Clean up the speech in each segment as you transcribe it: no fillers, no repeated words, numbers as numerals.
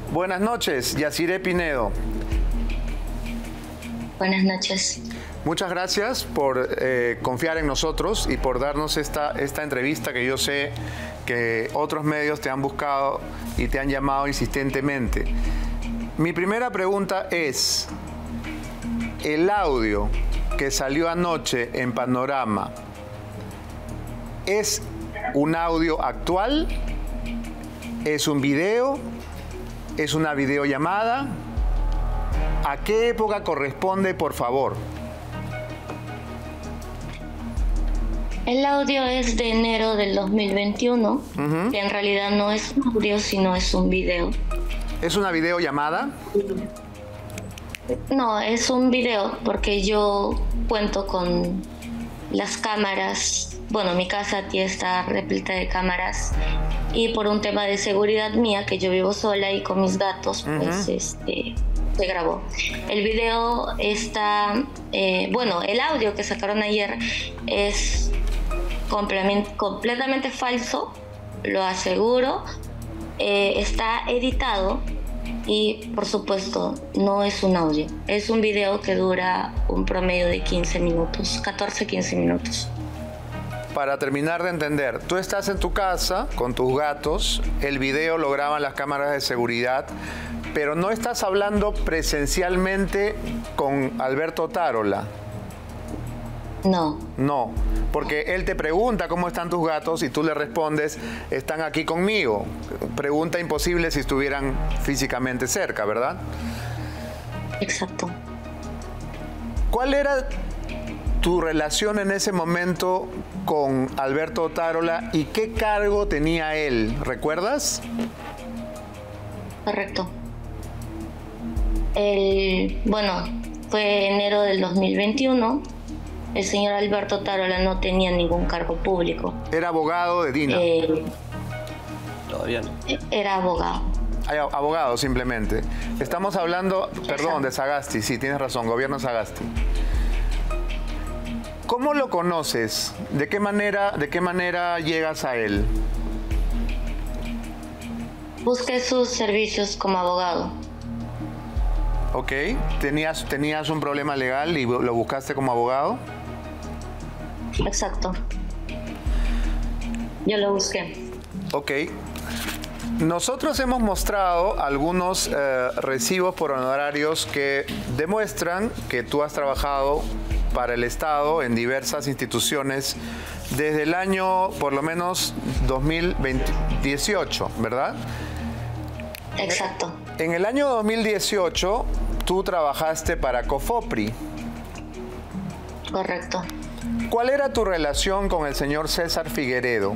Buenas noches, Yaciré Pinedo. Buenas noches. Muchas gracias por confiar en nosotros y por darnos esta entrevista que yo sé que otros medios te han buscado y te han llamado insistentemente. Mi primera pregunta es, ¿el audio que salió anoche en Panorama es un audio actual? ¿Es un video? ¿Es una videollamada? ¿A qué época corresponde, por favor? El audio es de enero del 2021, que en realidad no es un audio, sino es un video. ¿Es una videollamada? No, es un video porque yo cuento con las cámaras. Bueno, mi casa aquí está repleta de cámaras y por un tema de seguridad mía, que yo vivo sola y con mis gatos, pues se grabó. El video está, bueno, el audio que sacaron ayer es completamente falso, lo aseguro. Está editado y, por supuesto, no es un audio. Es un video que dura un promedio de 15 minutos, 14-15 minutos. Para terminar de entender, tú estás en tu casa con tus gatos, el video lo graban las cámaras de seguridad, pero no estás hablando presencialmente con Alberto Otárola. No. No, porque él te pregunta cómo están tus gatos y tú le respondes, están aquí conmigo. Pregunta imposible si estuvieran físicamente cerca, ¿verdad? Exacto. ¿Cuál era tu relación en ese momento con Alberto Otárola y qué cargo tenía él? ¿Recuerdas? Correcto. Bueno, fue enero del 2021. El señor Alberto Otárola no tenía ningún cargo público. ¿Era abogado de Dina? Todavía no. Era abogado. Abogado, simplemente. Estamos hablando, perdón, de Sagasti. Sí, tienes razón, gobierno Sagasti. ¿Cómo lo conoces? ¿De qué manera llegas a él? Busqué sus servicios como abogado. Ok. ¿Tenías un problema legal y lo buscaste como abogado? Exacto. Yo lo busqué. Ok. Nosotros hemos mostrado algunos recibos por honorarios que demuestran que tú has trabajado para el Estado en diversas instituciones desde el año, por lo menos, 2018, ¿verdad? Exacto. En el año 2018, tú trabajaste para COFOPRI. Correcto. ¿Cuál era tu relación con el señor César Figueredo?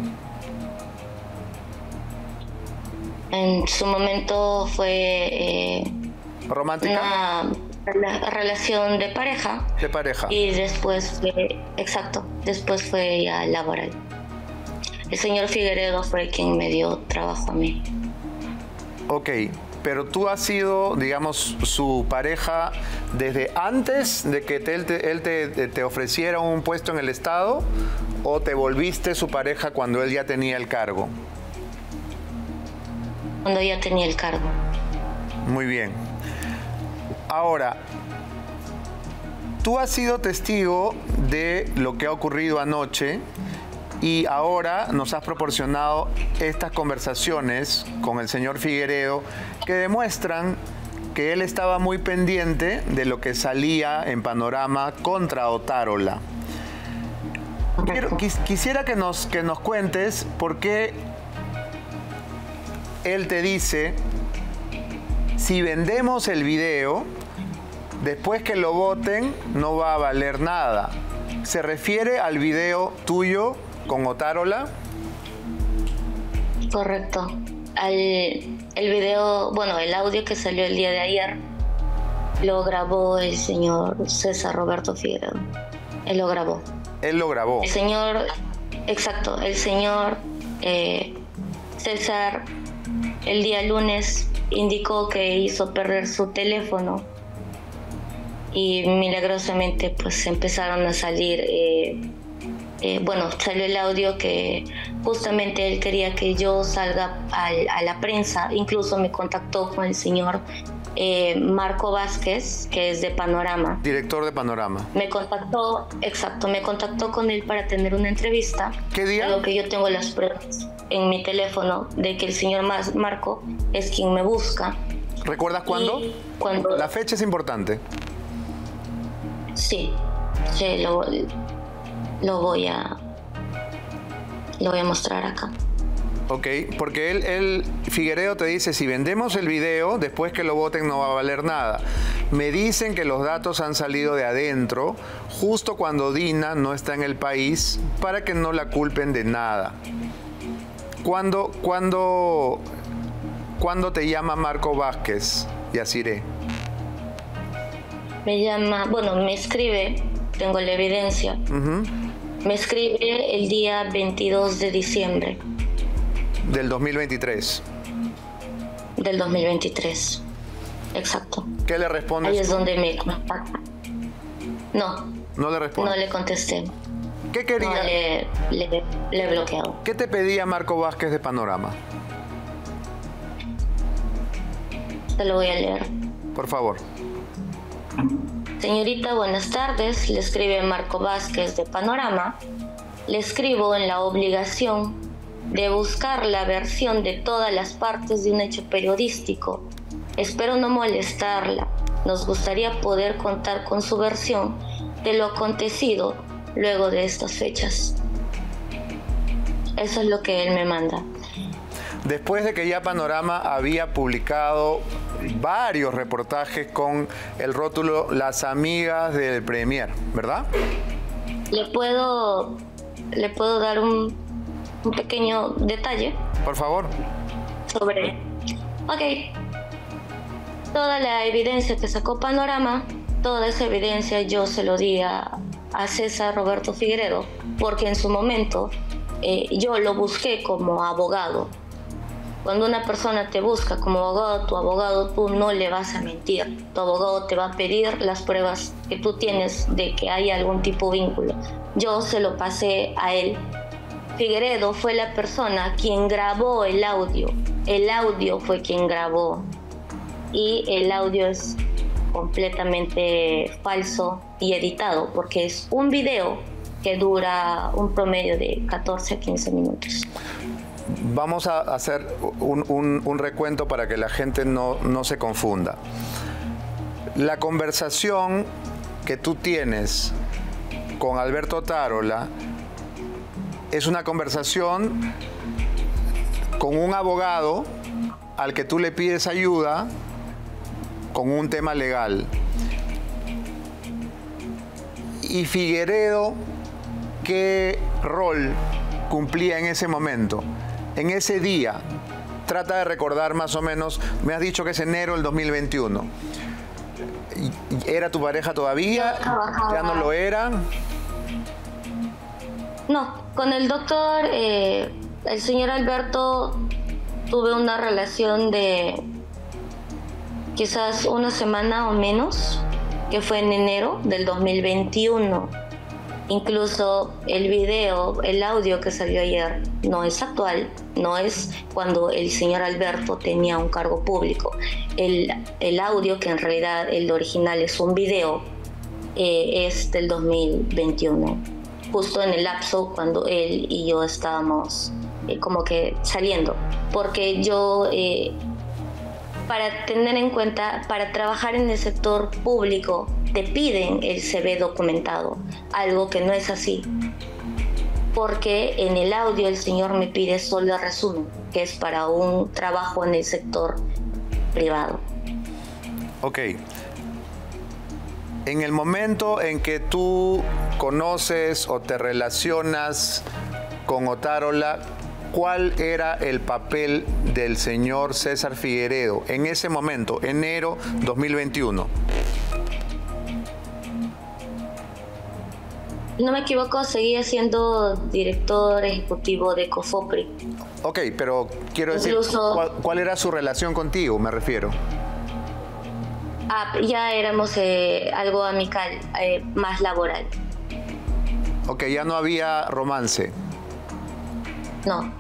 En su momento fue ¿Romántica? una relación de pareja. De pareja. Y después después fue ya laboral. El señor Figueredo fue quien me dio trabajo a mí. Ok, pero tú has sido, digamos, su pareja desde antes de que él te ofreciera un puesto en el Estado, ¿o te volviste su pareja cuando él ya tenía el cargo? Cuando ya tenía el cargo. Muy bien. Ahora, tú has sido testigo de lo que ha ocurrido anoche y ahora nos has proporcionado estas conversaciones con el señor Figueredo que demuestran que él estaba muy pendiente de lo que salía en Panorama contra Otárola. Quisiera que nos cuentes por qué él te dice, si vendemos el video, después que lo voten no va a valer nada. ¿Se refiere al video tuyo con Otárola? Correcto. El video, bueno, el audio que salió el día de ayer lo grabó el señor César Roberto Figueredo. Él lo grabó. Él lo grabó. El señor, exacto, el señor César el día lunes indicó que hizo perder su teléfono y milagrosamente pues empezaron a salir bueno, salió el audio que justamente él quería que yo salga a la prensa. Incluso me contactó con el señor Marco Vázquez, que es de Panorama. Director de Panorama. Me contactó, exacto, me contactó con él para tener una entrevista. ¿Qué día? Algo que yo tengo las pruebas en mi teléfono de que el señor Marco es quien me busca. ¿Recuerdas cuándo? Cuando... La fecha es importante. Sí, lo voy a mostrar acá. Ok, porque él, Figueredo te dice, si vendemos el video, después que lo voten no va a valer nada. Me dicen que los datos han salido de adentro, justo cuando Dina no está en el país, para que no la culpen de nada. ¿Cuándo te llama Marco Vázquez, Yaciré? Me llama, bueno, me escribe, tengo la evidencia. Me escribe el día 22 de diciembre. Del 2023. Del 2023, exacto. ¿Qué le respondes? Ahí es donde me contacta. No. No le responde. No le contesté. ¿Qué quería? No, le he bloqueado. ¿Qué te pedía Marco Vázquez de Panorama? Te lo voy a leer. Por favor. Señorita, buenas tardes. Le escribe Marco Vázquez de Panorama. Le escribo en la obligación de buscar la versión de todas las partes de un hecho periodístico. Espero no molestarla. Nos gustaría poder contar con su versión de lo acontecido luego de estas fechas. Eso es lo que él me manda. Después de que ya Panorama había publicado varios reportajes con el rótulo Las amigas del Premier, ¿verdad? ¿Le puedo dar un pequeño detalle? Por favor. Sobre... Ok. Toda la evidencia que sacó Panorama, toda esa evidencia yo se lo di a César Roberto Figueredo, porque en su momento yo lo busqué como abogado. Cuando una persona te busca como abogado, tu abogado, tú no le vas a mentir. Tu abogado te va a pedir las pruebas que tú tienes de que hay algún tipo de vínculo. Yo se lo pasé a él. Figueredo fue la persona quien grabó el audio. El audio fue quien grabó. Y el audio es completamente falso y editado, porque es un video que dura un promedio de 14 a 15 minutos. Vamos a hacer un recuento para que la gente no se confunda. La conversación que tú tienes con Alberto Otárola es una conversación con un abogado al que tú le pides ayuda con un tema legal. Y Figueredo, ¿qué rol cumplía en ese momento? En ese día, trata de recordar más o menos, me has dicho que es enero del 2021. ¿Era tu pareja todavía? ¿Ya no lo era? No, con el doctor, el señor Alberto, tuve una relación de quizás una semana o menos, que fue en enero del 2021. Incluso el video, el audio que salió ayer no es actual, no es cuando el señor Alberto tenía un cargo público. El audio, que en realidad el original es un video, es del 2021, justo en el lapso cuando él y yo estábamos como que saliendo. Porque yo, para tener en cuenta, para trabajar en el sector público, te piden el CV documentado, algo que no es así, porque en el audio el señor me pide solo el resumen, que es para un trabajo en el sector privado. Ok. En el momento en que tú conoces o te relacionas con Otárola, ¿cuál era el papel del señor César Figueredo en ese momento, enero 2021? No me equivoco, seguía siendo director ejecutivo de Cofopri. Ok, pero quiero decir, ¿cuál era su relación contigo? Me refiero. Ya éramos algo amical, más laboral. Ok, ya no había romance. No.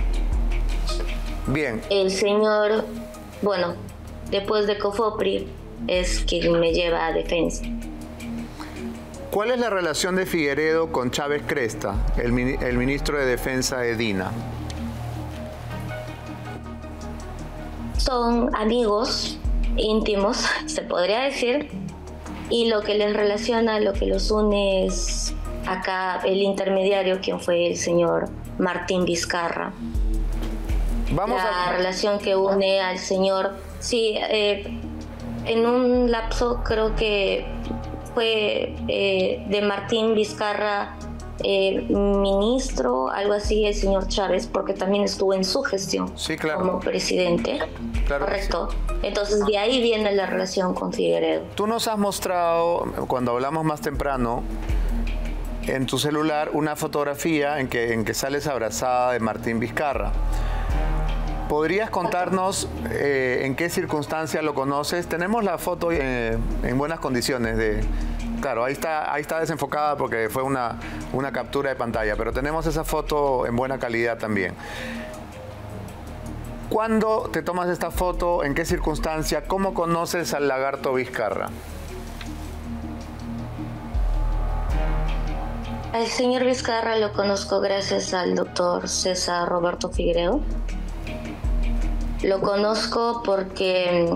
Bien. El señor, bueno, después de Cofopri, es quien me lleva a defensa. ¿Cuál es la relación de Figueredo con Chávez Cresta, el ministro de Defensa de Dina? Son amigos íntimos, se podría decir, y lo que les relaciona, lo que los une es acá el intermediario, quien fue el señor Martín Vizcarra. La relación que une al señor, sí, en un lapso creo que fue de Martín Vizcarra ministro, algo así, el señor Chávez, porque también estuvo en su gestión, sí, claro, como presidente. Claro, correcto. Sí. Entonces de ahí viene la relación con Figueredo. Tú nos has mostrado, cuando hablamos más temprano, en tu celular una fotografía en que sales abrazada de Martín Vizcarra. ¿Podrías contarnos en qué circunstancia lo conoces? Tenemos la foto en buenas condiciones. Claro, ahí está desenfocada porque fue una captura de pantalla, pero tenemos esa foto en buena calidad también. ¿Cuándo te tomas esta foto? ¿En qué circunstancia? ¿Cómo conoces al lagarto Vizcarra? Al señor Vizcarra lo conozco gracias al doctor César Roberto Figueredo. Lo conozco porque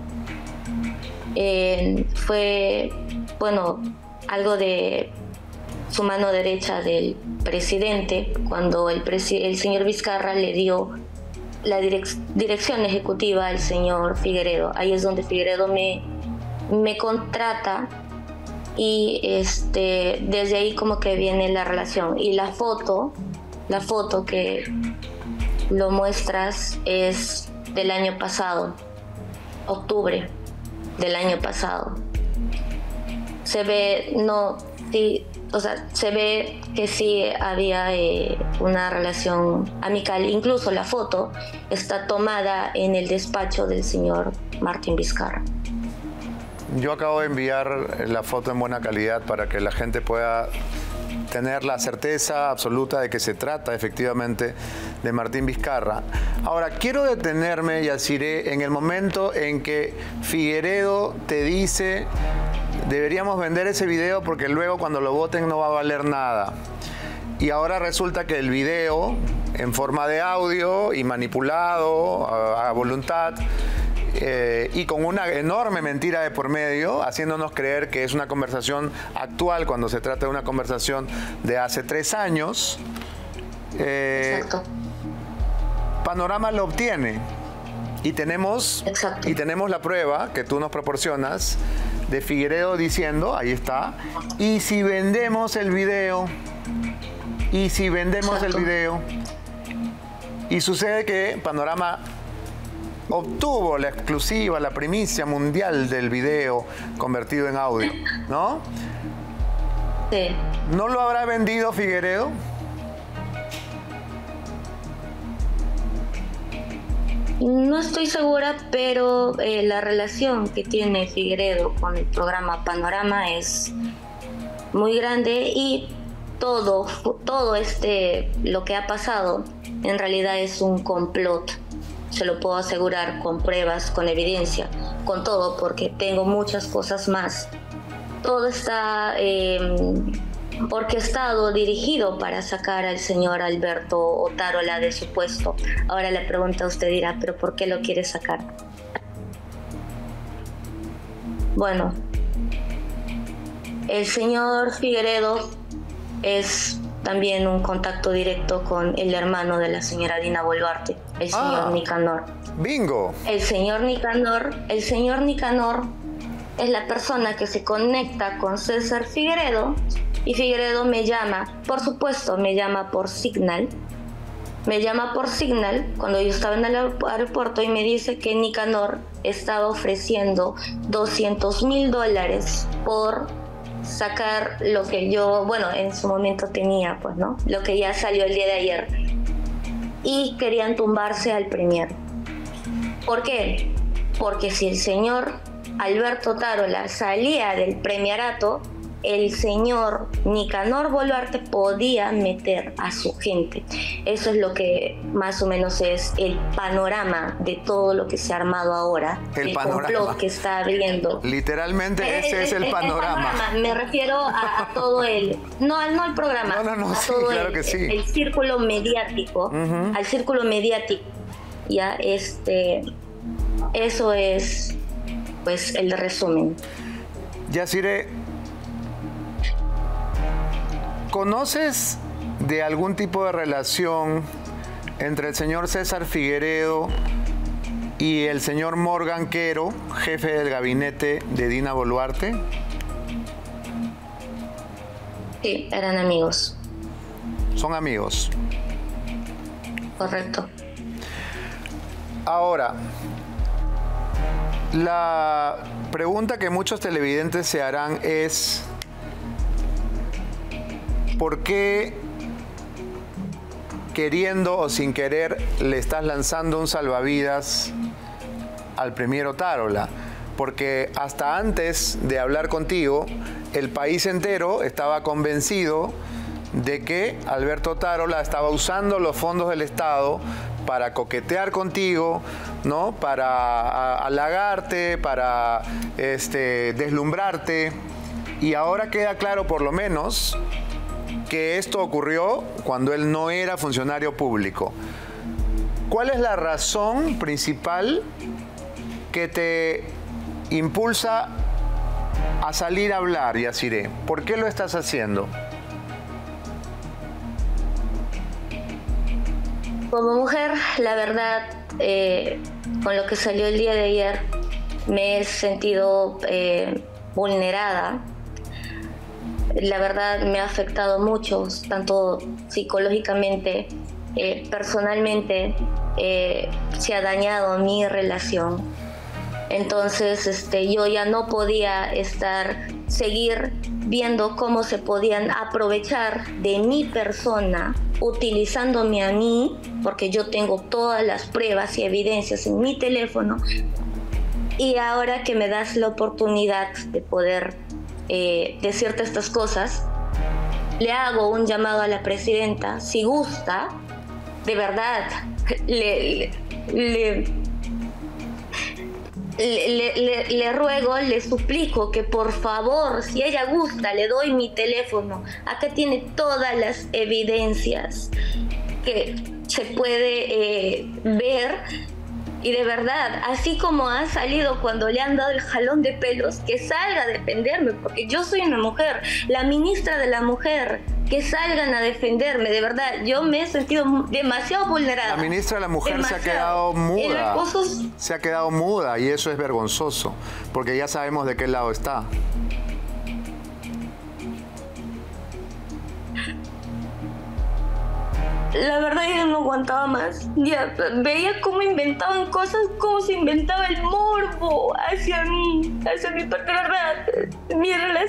fue, bueno, algo de su mano derecha del presidente cuando el señor Vizcarra le dio la dirección ejecutiva al señor Figueredo. Ahí es donde Figueredo me contrata y desde ahí como que viene la relación. Y la foto que lo muestras es del año pasado, octubre del año pasado. Se ve, se ve que sí había una relación amical. Incluso la foto está tomada en el despacho del señor Martín Vizcarra. Yo acabo de enviar la foto en buena calidad para que la gente pueda tener la certeza absoluta de que se trata efectivamente de Martín Vizcarra. Ahora, quiero detenerme, Yacyre, en el momento en que Figueredo te dice: deberíamos vender ese video porque luego cuando lo voten no va a valer nada. Y ahora resulta que el video, en forma de audio y manipulado a voluntad, y con una enorme mentira de por medio, haciéndonos creer que es una conversación actual cuando se trata de una conversación de hace 3 años. Exacto. Panorama lo obtiene y tenemos la prueba que tú nos proporcionas de Figueredo diciendo, ahí está, y si vendemos el video, y sucede que Panorama obtuvo la exclusiva, la primicia mundial del video convertido en audio, ¿no? Sí. ¿No lo habrá vendido Figueredo? No estoy segura, pero la relación que tiene Figueredo con el programa Panorama es muy grande y todo lo que ha pasado en realidad es un complot. Se lo puedo asegurar con pruebas, con evidencia, con todo, porque tengo muchas cosas más. Todo está orquestado, dirigido para sacar al señor Alberto Otárola de su puesto. Ahora la pregunta usted dirá, ¿pero por qué lo quiere sacar? Bueno, el señor Figueredo es también un contacto directo con el hermano de la señora Dina Boluarte, el señor Nicanor. ¡Bingo! El señor Nicanor es la persona que se conecta con César Figueredo y Figueredo me llama, por supuesto, me llama por Signal. Me llama por Signal cuando yo estaba en el aeropuerto y me dice que Nicanor estaba ofreciendo $200,000 por sacar lo que yo, bueno, en su momento tenía, pues, ¿no? Lo que ya salió el día de ayer. Y querían tumbarse al premier. ¿Por qué? Porque si el señor Alberto Otárola salía del premierato, el señor Nicanor Boluarte podía meter a su gente. Eso es lo que más o menos es el panorama de todo lo que se ha armado ahora. El complot que está abriendo. Literalmente ese es el panorama. Me refiero a todo el... No el programa. No, sí, todo claro que sí. El círculo mediático. Al círculo mediático. Ya, eso es, pues, el resumen. Yaciré, ¿conoces de algún tipo de relación entre el señor César Figueredo y el señor Morgan Quero, jefe del gabinete de Dina Boluarte? Sí, eran amigos. ¿Son amigos? Correcto. Ahora, la pregunta que muchos televidentes se harán es: ¿por qué, queriendo o sin querer, le estás lanzando un salvavidas al premier Otárola? Porque hasta antes de hablar contigo, el país entero estaba convencido de que Alberto Otárola estaba usando los fondos del Estado para coquetear contigo, ¿no? Para halagarte, para deslumbrarte. Y ahora queda claro, por lo menos, que esto ocurrió cuando él no era funcionario público. ¿Cuál es la razón principal que te impulsa a salir a hablar, Yaciré? ¿Por qué lo estás haciendo? Como mujer, la verdad, con lo que salió el día de ayer, me he sentido vulnerada. La verdad, me ha afectado mucho, tanto psicológicamente, personalmente, se ha dañado mi relación. Entonces, yo ya no podía seguir viendo cómo se podían aprovechar de mi persona, utilizándome a mí, porque yo tengo todas las pruebas y evidencias en mi teléfono, y ahora que me das la oportunidad de poder decirte estas cosas, le hago un llamado a la presidenta, si gusta, de verdad, le ruego, le suplico que por favor, si ella gusta, le doy mi teléfono. Acá tiene todas las evidencias que se puede ver. Y de verdad, así como ha salido cuando le han dado el jalón de pelos, que salga a defenderme, porque yo soy una mujer, la ministra de la mujer, que salgan a defenderme, de verdad, yo me he sentido demasiado vulnerada. La ministra de la mujer demasiado. Se ha quedado muda, se ha quedado muda, y eso es vergonzoso, porque ya sabemos de qué lado está. La verdad ya no aguantaba más. Ya veía cómo inventaban cosas, cómo se inventaba el morbo hacia mí, de verdad. Mi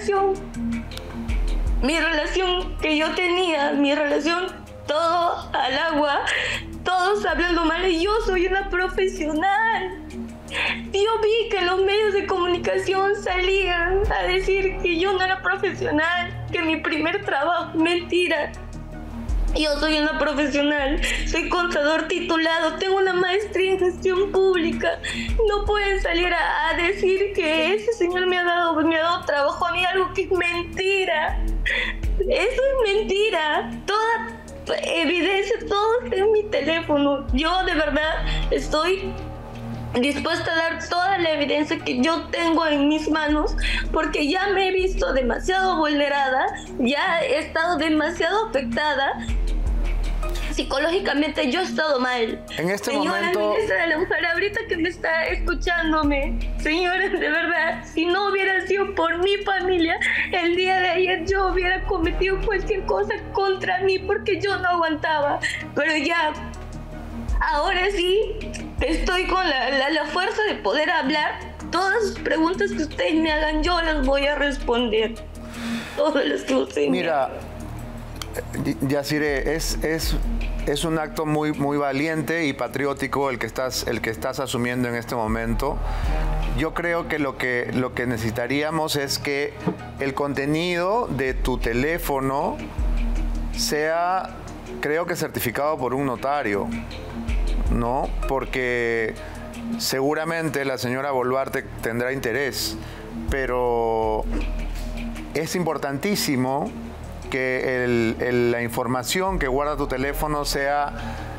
relación que yo tenía, mi relación, todo al agua, todos hablando mal, y yo soy una profesional. Yo vi que los medios de comunicación salían a decir que yo no era profesional, que mi primer trabajo, mentira. Yo soy una profesional, soy contador titulado, tengo una maestría en gestión pública. No pueden salir a decir que ese señor me ha dado trabajo a mí, algo que es mentira. Eso es mentira. Toda evidencia, todo está en mi teléfono. Yo de verdad estoy dispuesta a dar toda la evidencia que yo tengo en mis manos, porque ya me he visto demasiado vulnerada, ya he estado demasiado afectada. Psicológicamente yo he estado mal. En este señora momento... ministra de la mujer, ahorita que me está escuchándome, señora, de verdad, si no hubiera sido por mi familia, el día de ayer yo hubiera cometido cualquier cosa contra mí, porque yo no aguantaba. Pero ya, ahora sí, estoy con la fuerza de poder hablar. Todas las preguntas que ustedes me hagan, yo las voy a responder. Todas las que ustedes Mira, Yaciré, es Es un acto muy, muy valiente y patriótico el que estás asumiendo en este momento. Yo creo que lo que necesitaríamos es que el contenido de tu teléfono sea, creo que certificado por un notario, ¿no? Porque seguramente la señora Boluarte tendrá interés, pero es importantísimo que la información que guarda tu teléfono sea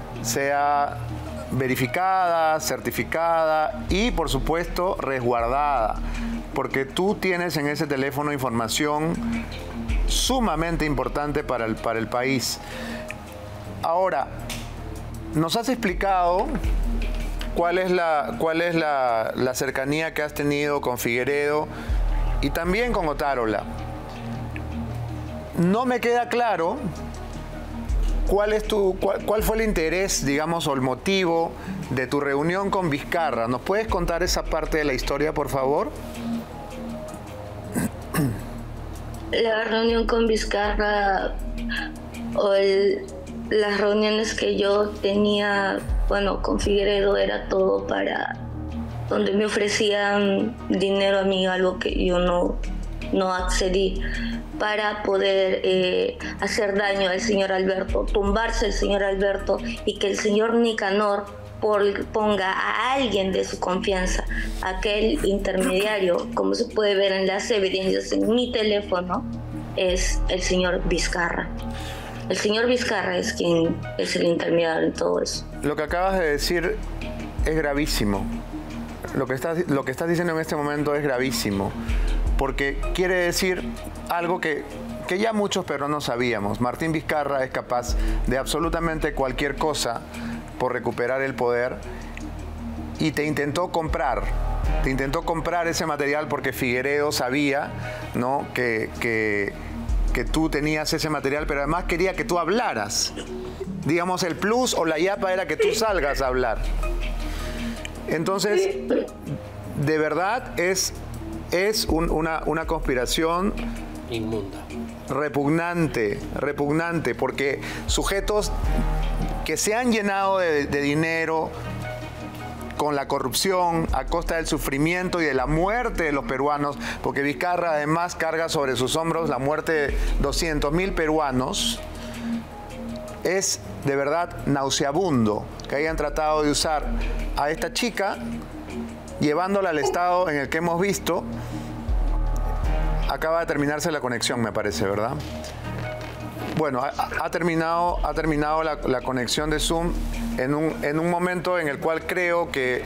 verificada, certificada y, por supuesto, resguardada, porque tú tienes en ese teléfono información sumamente importante para el país. Ahora, nos has explicado cuál es la cercanía que has tenido con Figueredo y también con Otárola. No me queda claro cuál fue el interés, digamos, o el motivo de tu reunión con Vizcarra. ¿Nos puedes contar esa parte de la historia, por favor? La reunión con Vizcarra o las reuniones que yo tenía, bueno, con Figueredo era todo para donde me ofrecían dinero a mí, algo que yo no accedí, para poder hacer daño al señor Alberto, tumbarse el señor Alberto y que el señor Nicanor ponga a alguien de su confianza, aquel intermediario, como se puede ver en las evidencias en mi teléfono, es el señor Vizcarra. El señor Vizcarra es quien es el intermediario en todo eso. Lo que acabas de decir es gravísimo. Lo que estás diciendo en este momento es gravísimo, porque quiere decir algo que ya muchos peruanos sabíamos. Martín Vizcarra es capaz de absolutamente cualquier cosa por recuperar el poder y te intentó comprar ese material porque Figueredo sabía, ¿no?, que tú tenías ese material, pero además quería que tú hablaras. Digamos, el plus o la yapa era que tú salgas a hablar. Entonces, de verdad es una conspiración inmunda, repugnante, porque sujetos que se han llenado de dinero con la corrupción a costa del sufrimiento y de la muerte de los peruanos, porque Vizcarra además carga sobre sus hombros la muerte de 200.000 peruanos, es de verdad nauseabundo que hayan tratado de usar a esta chica, llevándola al estado en el que hemos visto. Acaba de terminarse la conexión, me parece, ¿verdad? Bueno, ha terminado la conexión de Zoom en un momento en el cual creo que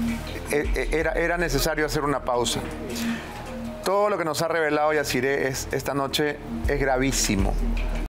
era necesario hacer una pausa. Todo lo que nos ha revelado Yacyre esta noche es gravísimo.